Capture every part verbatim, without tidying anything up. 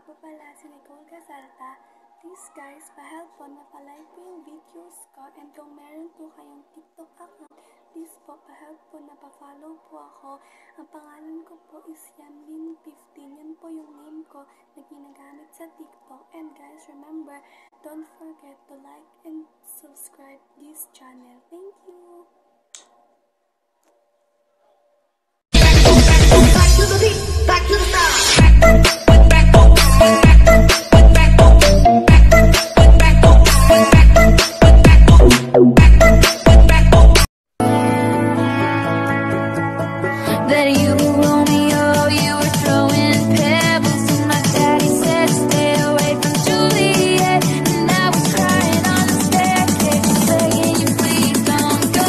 po pala si Nicole Casalta. Please guys, pa-help po na pa-like po yung videos ko, and kung meron po kayong TikTok account, please po pa-help po na pa-follow po ako. Ang pangalan ko po is Yanlin fifteen. Yan po yung name ko na ginagamit sa TikTok. And guys, remember, don't forget to like and subscribe this channel. Thank you! Back to the beat, back to the start. That you were Romeo, you were throwing pebbles, and my daddy said stay away from Juliet. And I was crying on the staircase, begging you please don't go.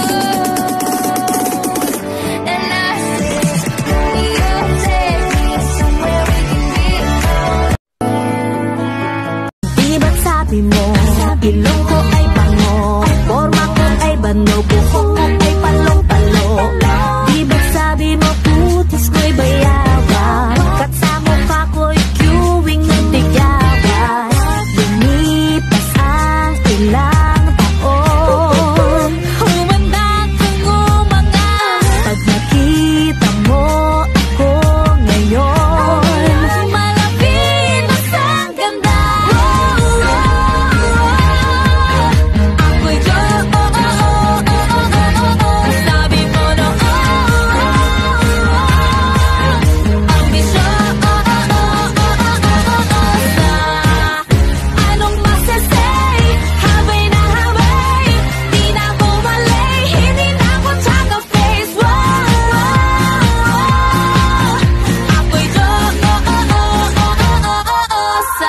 And I said, Romeo, take me somewhere we can be alone. Di ba't sabi mo, ilong ko ay bango, forma ko ay bano, buhok ko ay palong-palo. Di ba't sabi mo putis ko'y bayawan, kat sa mukha ko'y queuing ng tigawan. Lumipas ang ilang taon, humanda kang umanga, pag nakita mo ako ngayon, malapit na sa ganda. Ako'y go, oh, oh, oh, oh, oh, oh, oh. Sabi mo no, oh, oh, oh. Ang bisyo, oh, oh, oh, oh, oh, oh, oh. Sa anong masasay, habay na habay, di na ako malay, hindi na ako tsaka face. Wow, ako'y go, oh, oh, oh, oh, oh, oh, oh. Sa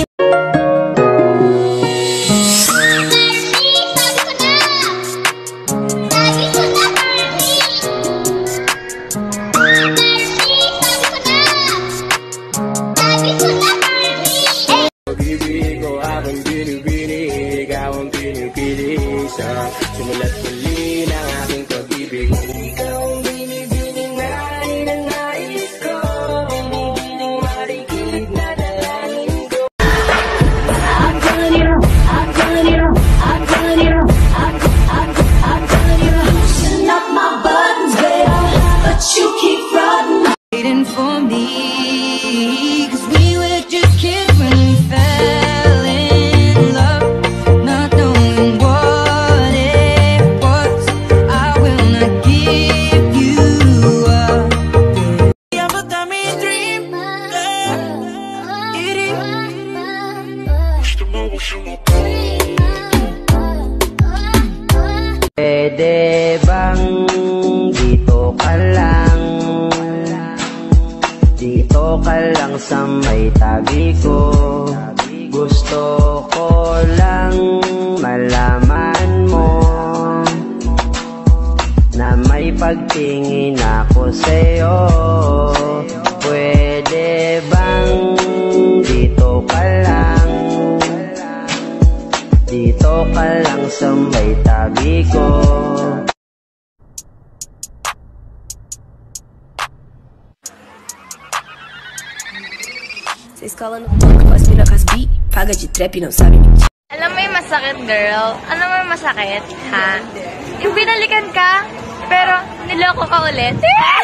Pag-ibig ko akong binibini, ikaw ang pinipili sa sumulat muli ng aking pag-ibig. Ikaw ang binibining na ninanais ko, binibining marikit na dalangin ko. I've done it all, I've done it all, I've done it all, I've, I've, I've done it all. Loosen up my buttons, baby, but you keep running. waiting for me, 'cause we were just kids when we fell in love, not knowing what it was. I will not give you up. Yeah, but I may dream, it is. Pwede bang dito ka lang, dito ka lang sa may tabi ko. Gusto ko lang malaman mo na may pagtingin ako sa'yo. Pwede bang dito ka lang, dito ka lang sa may tabi ko. Vocês colam no banco, as mina com as bi, paga de trap e não sabe mentir. Alam mo yung masakit, girl? Alam mo yung masakit, ha? Yung binalikan ka, pero niloko ka ulit.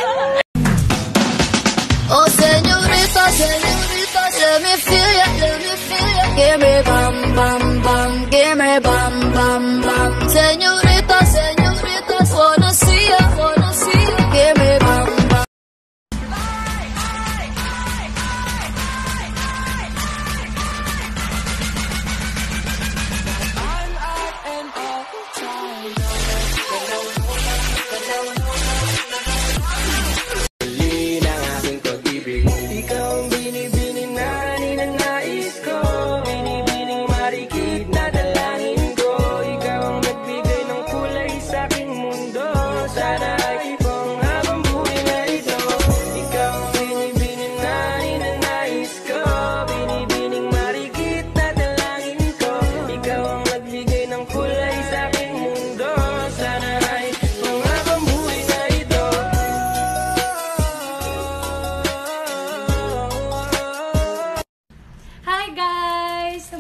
Oh, señorita, señorita, let me feel ya, let me feel ya. Give me bam, bam, bam, give me bam, bam, bam. Señorita, señorita, wanna see ya, wanna see ya. Give me bam, bam. Muli ng aking pag-ibig. Ikaw ang binibining na ninanais ko, binibining marikit na dalangin ko. Ikaw ang nagbigay ng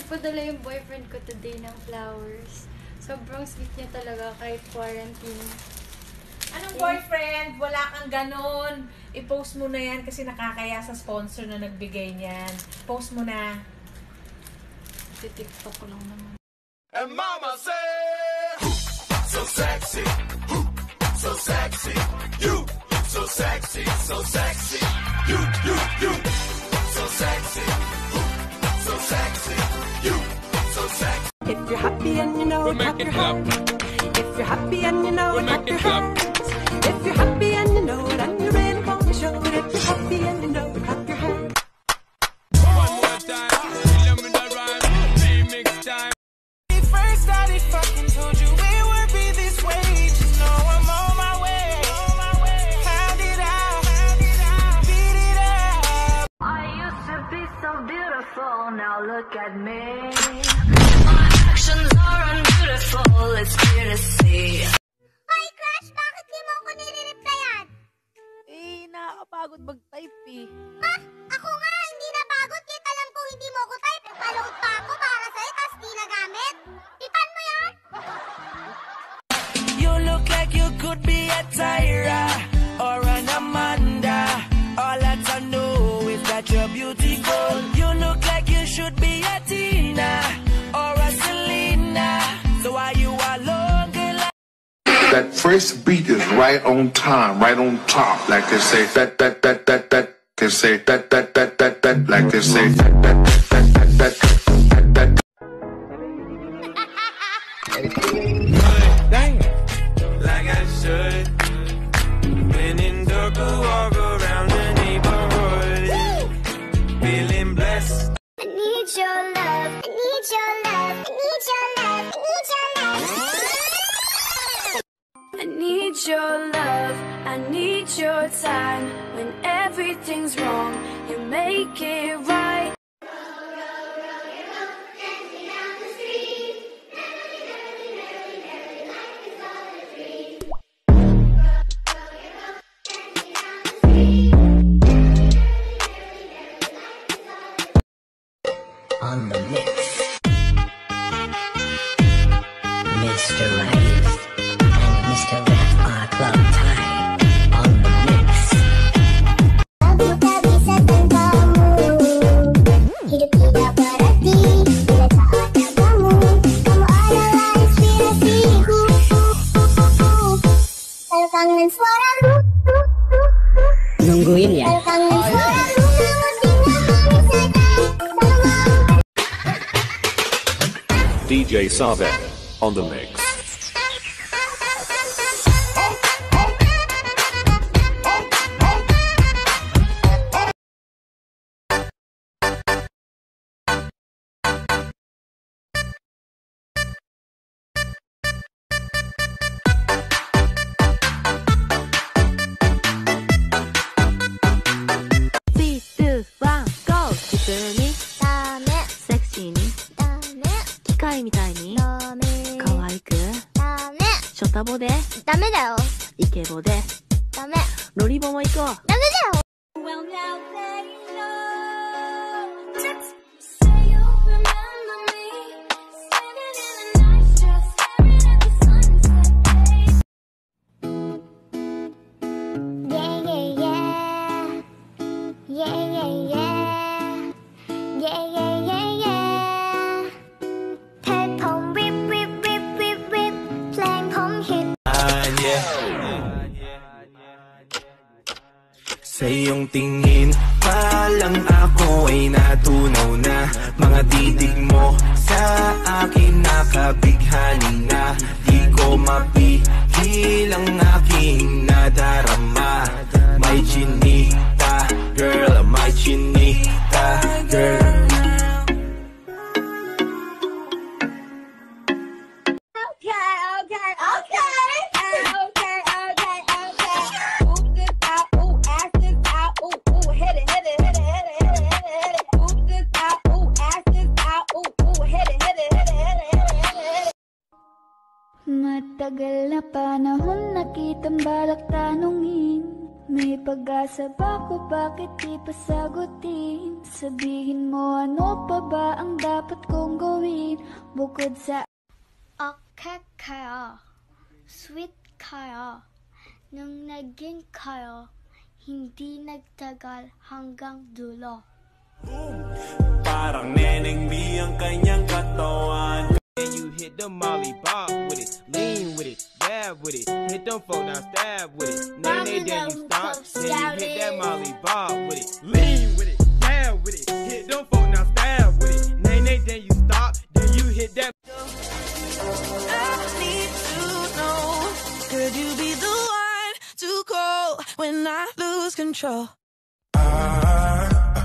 nagpadala yung boyfriend ko today ng flowers. Sobrang sweet niya talaga kahit quarantine. Anong boyfriend? Wala kang ganon. I-post mo na yan kasi nakakaya sa sponsor na nagbigay niyan. Post mo na. TikTok ko lang naman. And mama say, so sexy, so sexy, you, so sexy, so sexy, you, you, you, so sexy, so sexy, you, so sexy. If you're happy and you know it, clap your hands. If you're happy and you know it, clap your hands. If you're happy and you know it, and you're ready for the show it. If you're happy and you know it, clap your hands. One more time, kill 'em with the rhyme, remix time. We first started fucking, told you it would be this way. Just know I'm on my way. Hand it out, beat it up. I used to be so beautiful, now look at me. Actions are unbeautiful, it's clear to see. Hoy, Crush! Bakit di mo ako nire-replyan? Eh, nakakapagod mag-type eh. Ha? Ako nga, hindi napagod. Kahit alam ko hindi mo ko type. Palungkot pa ako para sa'yo, tas di nagamit. Ipan mo yan? You look like you could be a Tyra or an Amanda. All that I know is that you're beautiful. You look like you should be a Tina or a Selena. So why you alone, girl? That first beat is right on time, right on top. Like they say, that, that, that, that, that. They say, that, that, that, that, that. Like they say, that, that, that, that, that, that, that. Dang, like I should. When in circle, walk around the neighborhood. Feeling blessed. I need your love. I need your love. I need your love. I need your love. I need your love, I need your time. When everything's wrong, you make it right. On the mix, Mister Right and Mister Left are club time. On the mix. Aku tak bisa tanpa kamu. Hidup tidak berarti bila tak ada kamu. Kamu adalah inspirasiku. Kalau kangen suaramu, Nungguin ya. kalau kangen suaramu, kamu tinggal manis saja. D J Savek on the mix. three, two, one, go! 普通にダメセクシーにダメ機械みたいにダメ可愛くダメショタボでダメだよイケボでダメロリボも行こうダメだよ Well now say no. Say you remember me, standing in a nice dress, staring at the sunset, babe. Yeah, yeah, yeah. Yeah, yeah, yeah. Yeah, yeah, yeah, yeah. เธอผมวิบวิบวิบวิบวิบเพลงผมฮิต Sa iyong tingin pa lang ako ay natunaw na. Mga titig mo sa akin nakabighani na. Di ko mapigil ang aking nadarama. May chinita, girl, may chinita, girl. Okay, okay, okay. Okay, okay, okay. Move this out, ooh, ass this out, ooh, ooh, hit it, hit it, hit it, hit it, hit it, hit it, hit it. Move this out, ooh, ass this out, ooh, ooh, hit it, hit it, hit it, hit it, hit it, hit it. Matagal na panahon na kitang balak tanungin. May pag-asa ba ko? Bakit di pa sagutin? Sabihin mo ano pa ba ang dapat kong gawin? Bukod sa okay kaya, sweet kaya, nung naging kaya, hindi nagtagal hanggang dulo. Parang Neneng B ang kanyang katawan. And you hit the molly, bob with it, lean with it, dab with it, hit them folk, now stab with it. Nene, then you stop, then you hit that molly, bob with it, lean with it, dab with it, hit them folk, now stab with it. Nene, then you stop, then you hit that. I need to know, could you be the one to call when I lose control? I,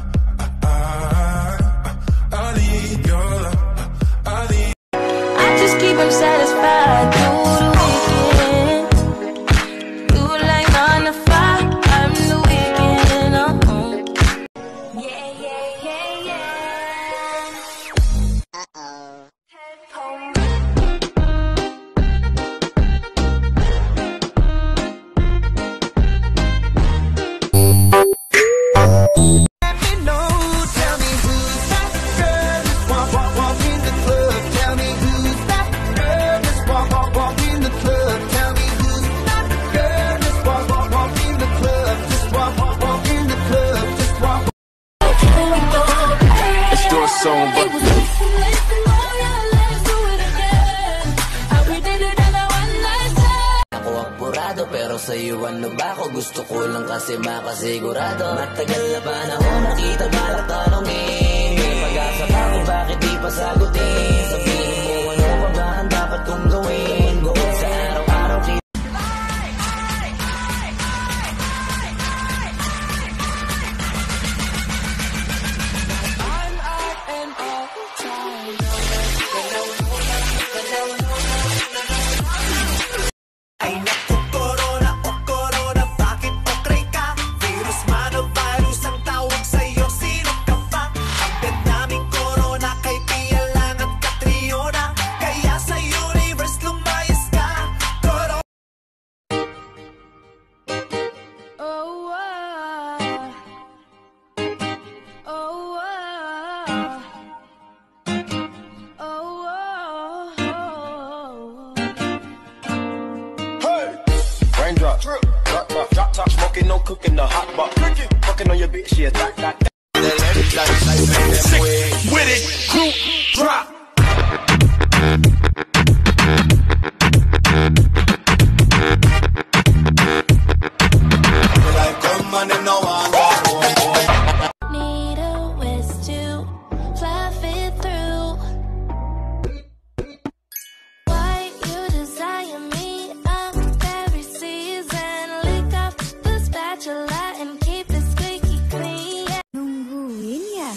I, I need your love. I need. I just keep them satisfied through the weekend. You like nine to five, I'm the weekend. Uh-huh. Yeah, yeah, yeah, yeah. Uh-oh. Let me know, tell me who's that girl that's walk, walk, walk in the club. Tell me who's that girl that's walk, walk, walk in the club. Tell me who's that girl that's walk, walk, walk in the club. Just walk, walk, walk in the club. Just walk. Let's do a song, but ako apurado pero sa'yo ano ba ako? Gusto ko lang kasi makasigurado. Matagal na ba na ako nakita balak tanongin? May pag-asa ba kung bakit di pa sagutin? Sabihin mo ano pa ba ang dapat kong gawin? Bukod sa araw-araw kita. I'm out and all time. Ay naku, corona, oh corona, bakit okray ka? Virus man o virus ang tawag sa'yo, sino ka ba? Ang bet naming corona kay Pia lang at Catriona, kaya sa universe lumayas ka. Corona. Oh, ah. Oh, ah. Oh, ah. hey, raindrop, drop, drop, drop top, smoking, no cooking, the hot box, fucking on your bitch, yeah, that, that, that. Sick with it, group drop. Like come on and no one. need a ways to fluff it through. Why you desire me up every season? Lick up the spatula and keep it squeaky clean. Nungguin yan.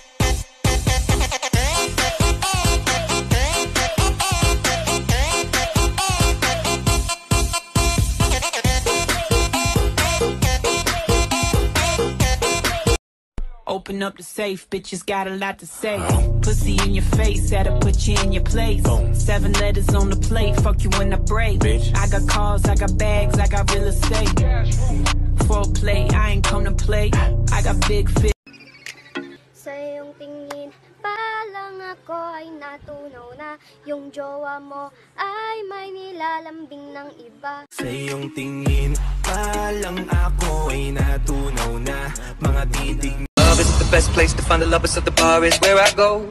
Open up the safe, bitches got a lot to say. Pussy in your face, that'll put you in your place. Seven letters on the plate, fuck you when I break. I got cars, I got bags, I got real estate. Foreplay, I ain't come to play. I got big fish. Sa iyong tingin, palang ako ay natunaw na. Yung jowa mo ay may nilalambing ng iba. Sa iyong tingin, palang ako ay natunaw na. Mga titig. Love is the best place to find the lovers of the bar is where I go.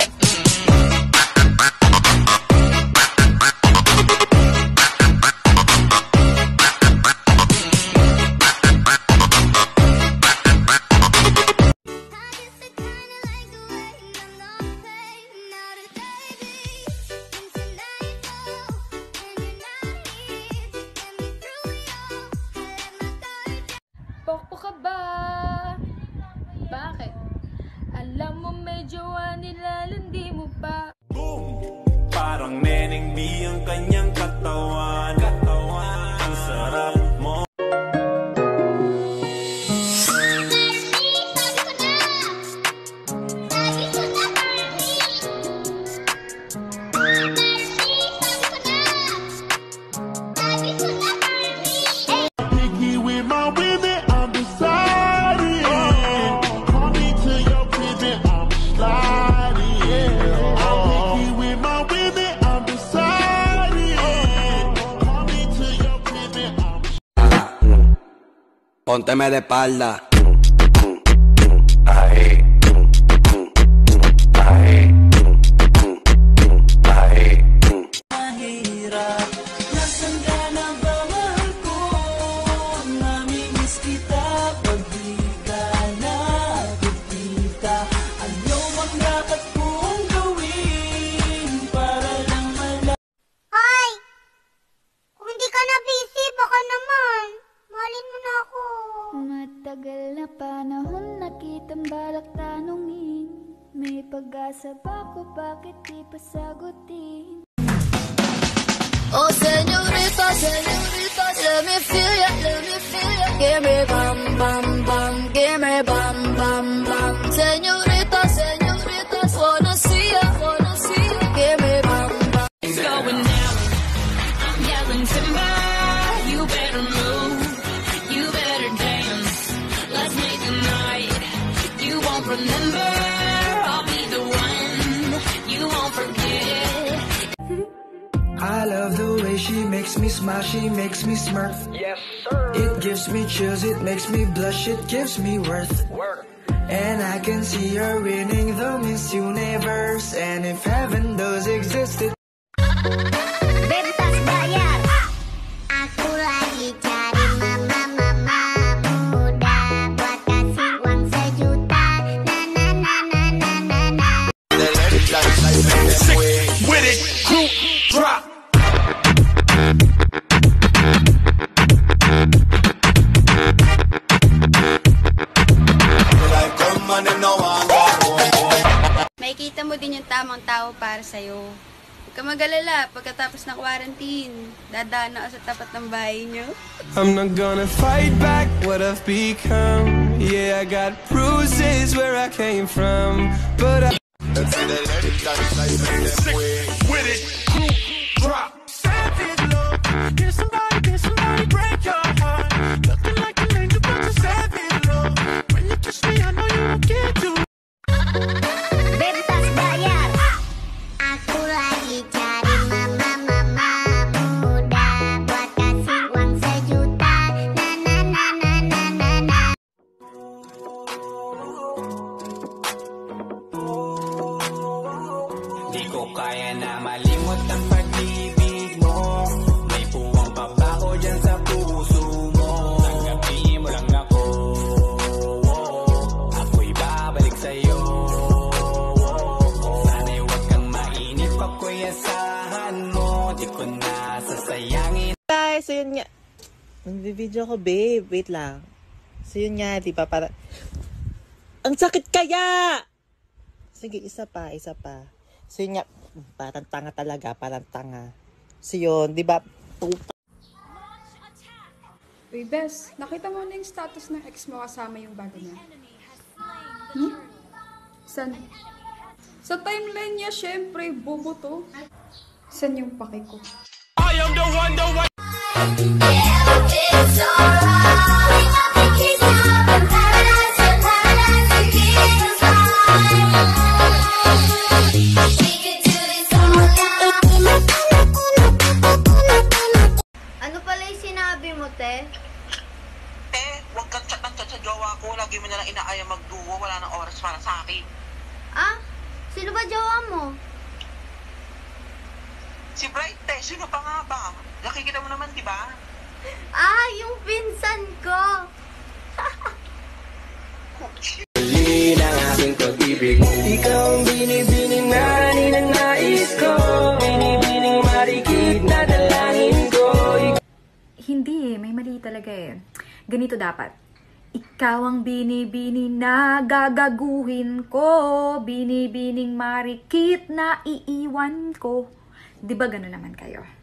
Pokpo ka ba? Bakit? Alam mo medyo nilalandi mo pa. Parang Neneng B ang kanyang katawan. Katawan. Ang sarap mo. Picky with my women, I'm beside. Pónteme de espalda. Ahí. Ahí. Ahí. Mahirap, nasan ka na ba, mahal ko? Namimiss kita pag di ka nakikita. Ano bang dapat kong gawin para lang mala... Hoy! Kung hindi ka na busy, baka naman. Mahalin mo na ako. Matagal na panahon na kitang balak tanungin. May pag-asa ba ko, bakit di pa sagutin? Oh, señorita, señorita, let me feel ya, let me feel ya. Give me bam, bam, bam, give me bam, bam, bam. Señorita, señorita, wanna see ya, wanna see ya. Give me bam, bam. It's going down, I'm yelling timber. You better move, you better dance. Let's make a night you won't remember. I'll be the one you won't forget. I love the way she makes me smile, she makes me smirk. Yes, sir. It gives me chills, it makes me blush, it gives me worth. Work. And I can see her winning the Miss Universe. And if heaven does exist, it... Bebas bayar. Aku lagi cari mama-mama muda buat kasih uang sejuta. Na na na na na na na. Sick with it, group drop. Makikita mo din yung tamang tao para sa'yo. Huwag ka mag-alala, pagkatapos ng quarantine, dadaan ako sa tapat ng bahay niyo. I'm not gonna fight back what I've become. Yeah, I got bruises where I came from, but I... Sick with it, group drop. Savage love, get somebody, get somebody break your heart. Looking like an angel, but you're savage love. When you kiss me, I know you won't get to. Bebas bayar. Aku lagi cari mama-mama muda buat kasih uang sejuta. Na na na na na na na. Di ko kaya na malimot ang pag-ibig mo. May puwang pa ba ko dyan sa puso mo? Tanggapin mo lang ako. Ako'y babalik sa'yo. Sana'y huwag kang mainip, ako'y asahan mo. Di ko na sasayangin. Guys, so yun nga. Nag-video ko, babe. Wait lang. So yun nga, di ba? Para... Ang sakit kaya! Sige, isa pa, isa pa. So yun nga, parang tanga talaga, parang tanga. So yun, di ba? Uy, Bes, nakita mo na yung status ng ex mo kasama yung bago niya? Hmm? San? Sa timeline niya, syempre, bobo to. San yung pake ko? I am the one, the one. Ano pala yung sinabi mo, te? Eh, huwag kang chat ng chat sa jowa ko. Lagi mo nalang inaaya magduwa. Wala nang oras para sa akin. Ah? Sino ba jowa mo? Si Bright, te. Sino pa nga ba? Nakikita mo naman, di ba? Ah, yung pinsan ko! Huli ng aking pag-ibig. Ikaw ang binibining nani ng nais ko. Binibining marikit na dalangin ko. Hindi eh, may mali talaga eh. Ganito dapat. Ikaw ang binibini na gagaguhin ko. Binibining marikit na iiwan ko. Di ba gano'n naman kayo?